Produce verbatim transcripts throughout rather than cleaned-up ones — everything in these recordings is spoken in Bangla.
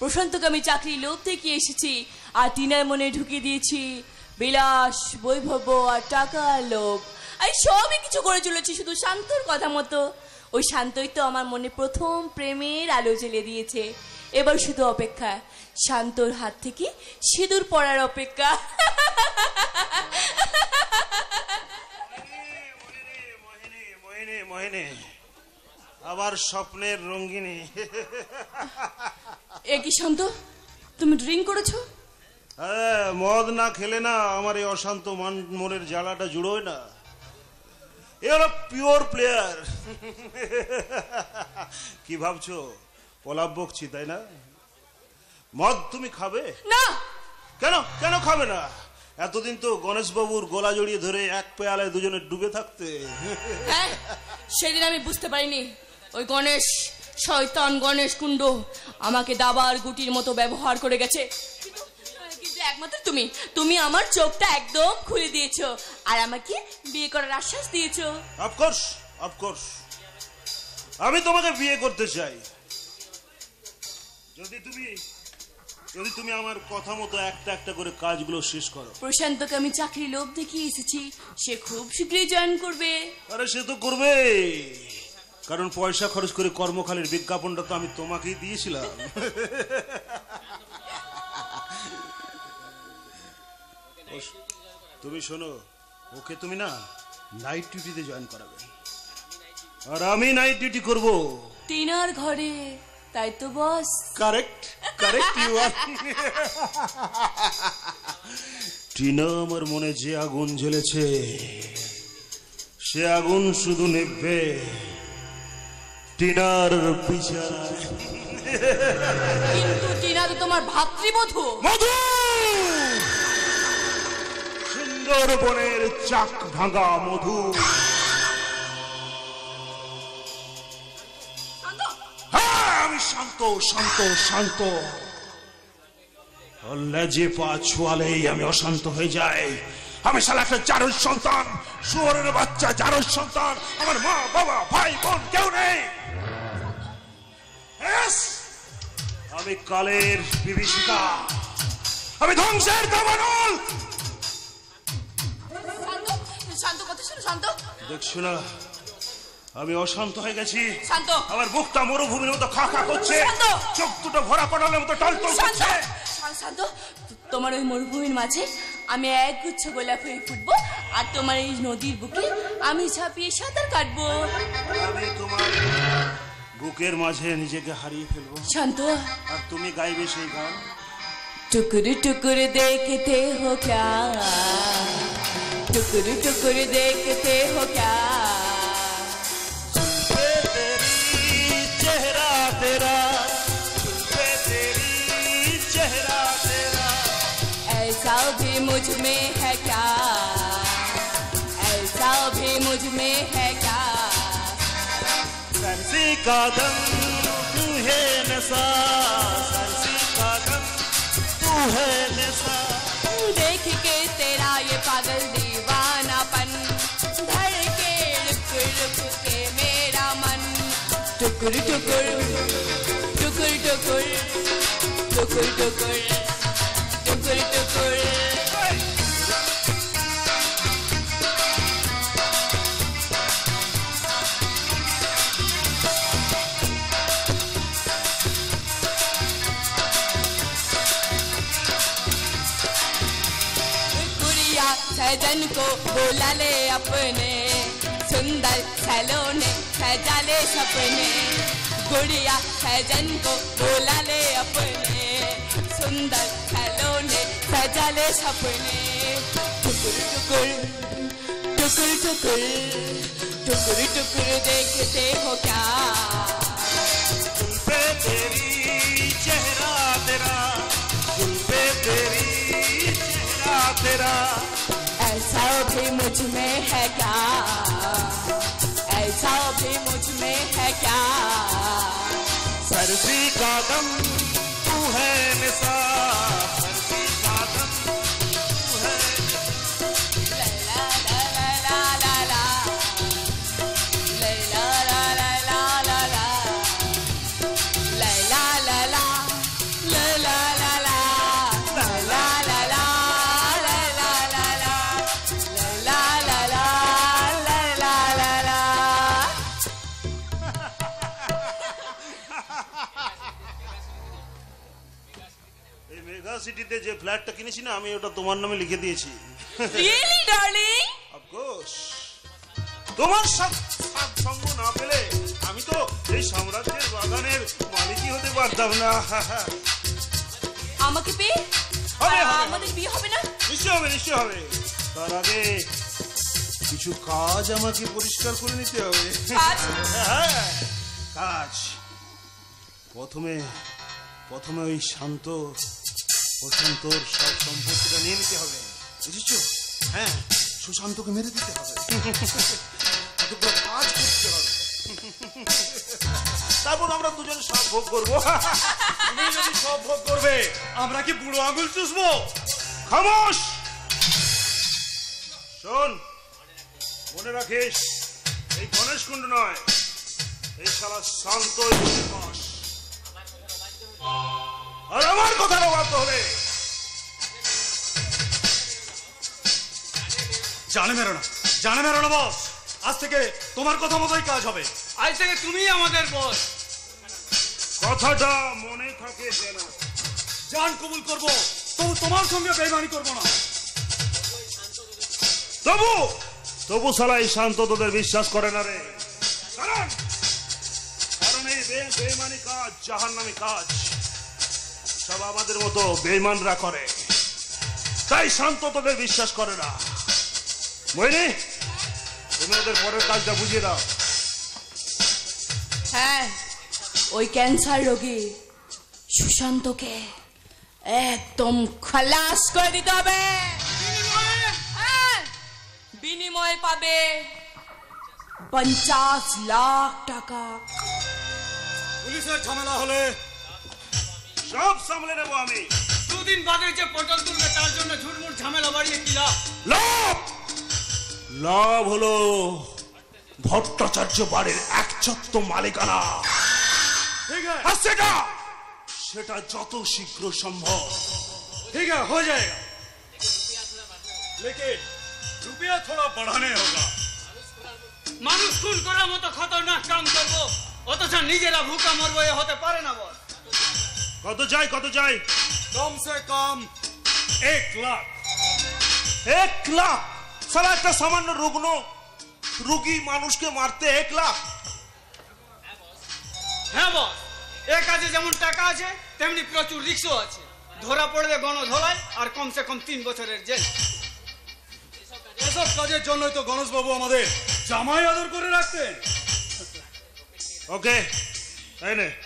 প্রশান্তকে আমি চাকরি লোভ থেকে এসেছি, আর টিনার মনে ঢুকিয়ে দিয়েছি বিলাস, বৈভব আর টাকার লোভ। আমি সবই কিছু করে চলেছি শুধু শান্তর কথা মতো। ওই শান্তই তো আমার মনে প্রথম প্রেমের আলো জ্বেলে দিয়েছে। এবার শুধু অপেক্ষা, শান্তর হাত থেকে সিঁদুর পড়ার অপেক্ষা। আবার স্বপ্নের রঙ্গিনী। এ কি শান্ত, তুমি ড্রিঙ্ক করেছো? হ্যাঁ, মদ না খেলে না আমার এই অশান্ত মনের জ্বালাটা জুড়োয় না। এ হলো পিওর প্লেয়ার। কি ভাবছো পলাপ বকছি তাই না? মদ তুমি খাবে না? কেন কেন খাবে না? এতদিন তো গণেশ বাবুর গলা জড়িয়ে ধরে এক পেয়ালায় দুজনে ডুবে থাকতে। হ্যাঁ, সেদিন আমি বুঝতে পারিনি ওই গণেশ শয়তান গণেশ কুণ্ড আমাকে দাবার গুটির মতো ব্যবহার করে গেছে। কিন্তু একমাত্র তুমি তুমি আমার চোখটা একদম খুলে দিয়েছো আর আমাকে বিয়ে করার আশ্বাস দিয়েছো। অফকোর্স অফকোর্স আমি তোমাকে বিয়ে করতে চাই, যদি তুমি যদি তুমি আমার কথা মতো একটা একটা করে কাজগুলো শেষ করো। প্রশান্তকে আমি চাকরি লোভ দেখিয়ে এসেছি, সে খুব শীঘ্রই জয়েন করবে। আরে সে তো করবে, কারণ পয়সা খরচ করে কর্মখালির বিজ্ঞাপনটা তো আমি তোমাকেই দিয়েছিলাম। তুমি শোনো, ওকে তুমি না নাইট ডিউটিতে জয়েন করাবে, আর আমি নাইট ডিউটি করব টিনার ঘরে, তাই তো boss? Correct correct you are. Tina আমার মনে যে আগুন জ্বলেছে সে আগুন শুধু নেবে টিনার পিছায়। কিন্তু টিনা তো তোমার ভাতৃবধূ। মধু, সুন্দরবনের চাক ভাঙা মধু। হ্যাঁ, আমি শান্ত শান্ত শান্ত। লেজে পা ছোয়ালেই আমি অশান্ত হয়ে যাই। আমি শালা একটা জারজ সন্তান, শুয়োরের বাচ্চা জারজ সন্তান। আমার মা বাবা ভাই বোন কেউ নেই। আমি কালের বিভীষিকা, আমি ধ্বংসের দাবানল। শান্ত কথা শোনো শান্ত। দেখছো না আমি অশান্ত হয়ে গেছি? শান্ত, আমার বুকটা মরুভূমির মতো খা খা করছে, চোখ দুটো ভরা পড়ালের মতো টলটল করছে। শান্ত, তোমার ওই মরুভূমির মাঝে আমি এক গুচ্ছ গোলাপ হয়ে ফুটবো, আর তোমার এই নদীর বুকে আমি ঝাঁপিয়ে সাঁতার কাটবো। আমি তোমার বুকের মাঝে নিজেকে হারিয়ে ফেলবো শান্ত। আর তুমি গাইবে সেই গান, टुकुर टुकुर देखते हो क्या, टुकुर टुकुर देखते हो क्या, सुल्फे तेरी चेहरा तेरा, सुल्फे तेरी चेहरा तेरा, ऐसा भी मुझ में है क्या, ऐसा भी मुझ में है क्या, सरसी का दम तू है नशा, सरसी का दम तू है नशा, देख के तेरा ये पागल दीवानापन, धड़के रुक रुक के मेरा मन, टुकुर टुकुर टुकुर टुकुर टुकुर टुकुर टुकुर टुकुर। सजन को बुला ले अपने, सुंदर सैलोने सजा ले सपने, गुड़िया सजन को बुला ले अपने, सुंदर सैलोने सजा ले सपने, टुकुर टुकुर टुकुर टुकुर टुकुर टुकुर देखते हो क्या, जुल्फे तेरी चेहरा तेरा, जुल्फे तेरी चेहरा तेरा, ऐसा भी मुझ में है क्या, ऐसा भी मुझ में है क्या, सर्दी का दम तू है निशा, सर्दी का दम तू है, ला ला ला ला ला ला ला ला ला ला ला ला ला ला ला ला ला ला মেগা সিটিতে যে ফ্ল্যাটটা কিনেছি না আমি ওটা তোমার নামে লিখে দিয়েছি। Really darling? Of course. তোমার সাথে সঙ্গ না পেলে আমি তো এই সাম্রাজ্যের বাগানের মালিকই হতে পারতাম না। আমাকে পেয়ে হবে, হবে, আমাদের বিয়ে হবে না? নিশ্চয় হবে, নিশ্চয় হবে। তার আগে কিছু কাজ আমাকে পরিষ্কার করে নিতে হবে। কাজ? হ্যাঁ, কাজ। প্রথমে প্রথমে ওই শান্ত ও শান্তর সব সম্পত্তিটা নিয়ে নিতে হবে, বুঝেছো? হ্যাঁ, সুশান্তকে মেরে দিতে হবে, কতগুলো কাজ করতে হবে, তারপর আমরা দুজন সব ভোগ করবো। তুমি যদি সব ভোগ করবে আমরা কি বুড়ো আঙুল চুষবো? খামোশ! শোন, মনে রাখিস এই গণেশ কুণ্ড নয়, এই শালা শান্ত বস। আর আমার কথা রাখতে হবে। জানে মেরো না, জানে মেরো না বস। আজ থেকে তোমার কথা মতোই কাজ হবে। আজ থেকে তুমি আমাদের বস। কথাটা মনে থাকে যেন। জান কবুল করবো, তবু তোমার সঙ্গে বেইমানি করবো না। তবু তবু শালা এই শান্ত তোদের বিশ্বাস করে না রে। কারণ কারণ এই বে- বেইমানি কাজ জাহান্নামী কাজ সব আমাদের মতো বেইমানরা করে, তাই শান্ত তোদের বিশ্বাস করে না। বুঝলি? তুমি ওদের পরের কাজটা বুঝিয়ে দাও। হ্যাঁ, ওই ক্যান্সার রোগী সুশান্তকে একদম খালাস করে দিতে হবে। হ্যাঁ, বিনিময়ে পাবে পঞ্চাশ লাখ টাকা। পুলিশের ঝামেলা হলে সব সামলে নেবো আমি। দুদিন বাদে যে পটল তুলবে তার জন্য ঝুটমুট ঝামেলা বাড়িয়ে কি লাভ? লাভ লাভ হলো ভট্টাচার্য বাড়ির একচ্ছত্র মালিকানা। ঠিক है, আর সেটা সেটা যত শীঘ্র সম্ভব। ठीक है, हो जाएगा, लेकिन रुपया थोड़ा बढ़ाने होगा। মানুষ খুন করার মতো খতরনাক কাম করবো অথচ নিজেরা ভুকা মরবো, এ হতে পারে না বস। কত চাই, কত চাই? कम से कम एक लाख। এক লাখ? সারা একটা সামান্য রুগ্ন রুগী মানুষকে মারতে এক লাখ? হ্যাঁ বস, এ কাজে যেমন টাকা আছে তেমনি প্রচুর রিস্কও আছে। ধরা পড়বে গণধোলাই আর কমসে কম তিন বছরের জেল। এসব কাজের জন্যই তো গণেশ বাবু আমাদের জামাই আদর করে রাখতেন। ওকে, এই নে।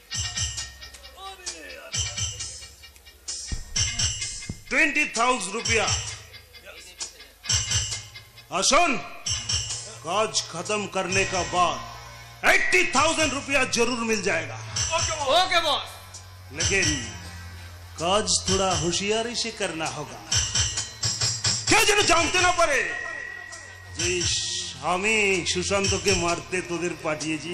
ट्वेंटी थाउजेंड रुपया। सुन, काज खत्म करने का बाद एट्टी थाउजेंड रुपया जरूर मिल जाएगा, ওকে বস। लेकिन काज थोड़ा होशियारी से करना होगा। क्या যেন জানতে না পারে যে আমি সুশান্তকে মারতে তোদের পাঠিয়েছি।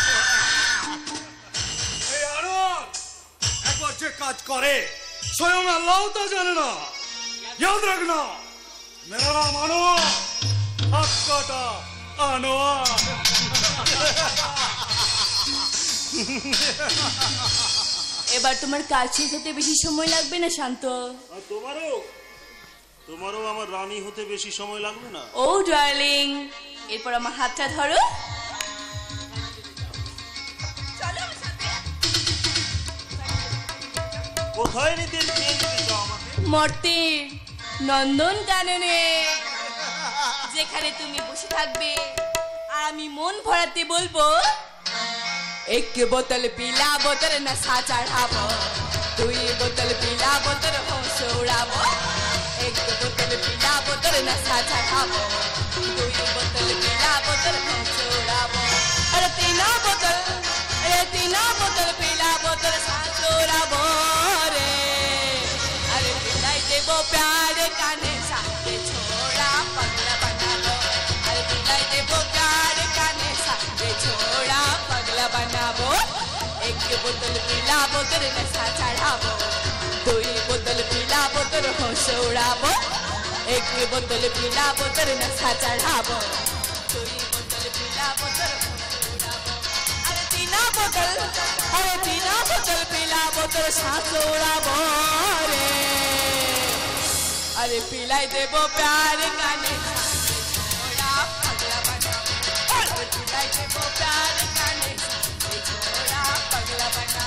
এই আনোয়ার একবার যে কাজ করে स्वयं अल्लाह तो जाने ना। याद रखना, मेरा नाम अनवर, हाथ काटा अनवर। এবার তোমার কাজ শেষ হতে বেশি সময় লাগবে না শান্ত? আর তোমারও তোমারও আমার রানী হতে বেশি সময় লাগবে না। ও ডার্লিং, এরপর আমার হাতটা ধরো। চলো আমার সাথে। কোথায় নিতে নিয়ে যেতে চাও আমাকে? মর্তের নন্দন কাননে, যেখানে তুমি বসে থাকবে আর আমি মন ভরাতে বলবো এক বোতল পিলা বোতল নশা চড়াবো, দুই বোতল পিলা বোতল হোশ উড়াবো, এক বোতল পিলা বোতল নশা চড়াবো, দুই বোতল পিলা বোতল হোশ উড়াবো, আরে তিনা বোতল, আরে তিনা বোতল পিলা বোতল सांस उड़ाबो रे, अरे पिलाई देबो प्यार का नशा ये छोड़ा पगला बनाबो, अरे पिलाई देबो प्यार का नशा ये छोड़ा पगला बनाबो, एक बोतल पिला बोतल नशा चढ़ाबो, दुई बोतल पिला बोतल होश उड़ाबो, एक बोतल पिला बोतल नशा चढ़ाबो, दुई बोतल पिला बोतल होश उड़ाबो, अरे तीना बोतल, अरे तीना बोतल पिला बोतल सांस उड़ाबो रे। अरे पिलाई देबो प्यार का नेशा छोड़ा पगला बना अरे पिलाई देबो प्यार का नेशा छोड़ा पगला बना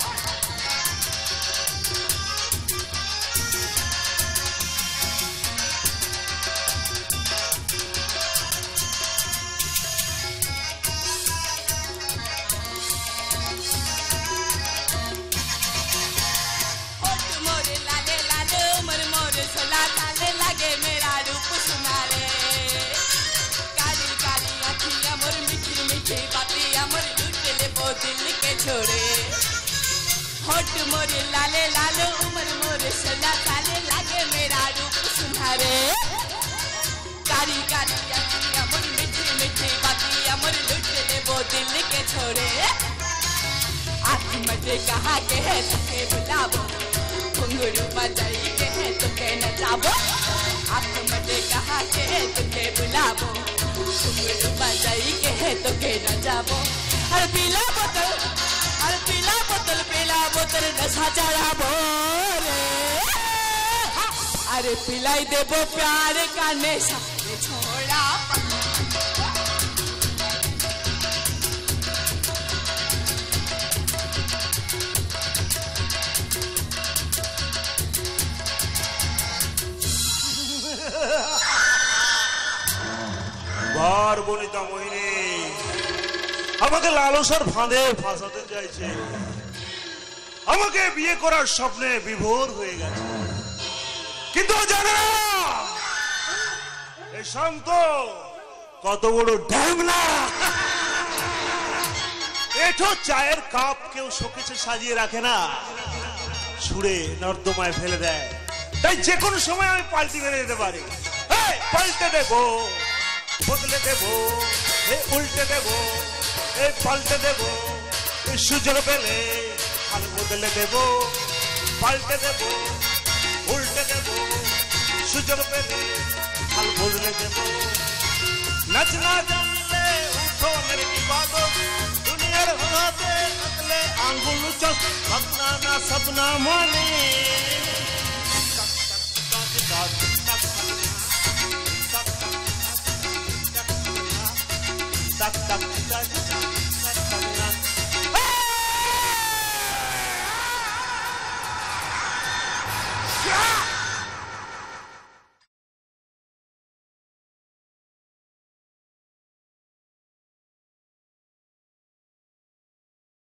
लगे मेरा रूप सुनारे काली काली अखियां मोर मीठी मीठी बातियां मोर लूट ले वो दिल के छोड़े होठ मोर लाले लाल उमर मोर सला साले लगे मेरा रूप सुनारे काली काली अखियां मोर मीठी मीठी बातियां मोर लूट ले वो दिल के छोड़े आँख मटे कहा के है तुके बुलावो घुंघरू बजाई के है तुके नचावो आँख मटे कहा के है तुके बुलावो घुंघरू बजाई के है तुके नचावो अरे पीला बोतल अरे पीला बोतल पीला बोतल नशा चढ़ावो रे अरे पिलाई देबो प्यार का नेशा छोड़ा বার বনিতা মোহিনী আমাকে লালসার ফাঁদে ফাঁসাতে চাইছে আমাকে বিয়ে করার স্বপ্নে বিভোর হয়ে গেছে কিন্তু জানে না এই শান্ত কত বড় ঢ্যাংলা এঠো চায়ের কাপ কেউ শোকেসে সাজিয়ে রাখে না ছুঁড়ে নর্দমায় ফেলে দেয় তাই যে কোনো সময় আমি পাল্টি মেরে যেতে পারি পাল্টে দেবো বদলে দেবো উল্টে দেবো পাল্টে দেবো সুযোগ পেলে হাল বদলে দেবো পাল্টে দেবো উল্টে দেবো সুযোগ পেলে হাল বদলে দেবো নাচনা জানলে উঠো মেরে ইবাদত দুনিয়ার হতে আকলে আঙ্গুল চল ভাবনা না সপনা মানে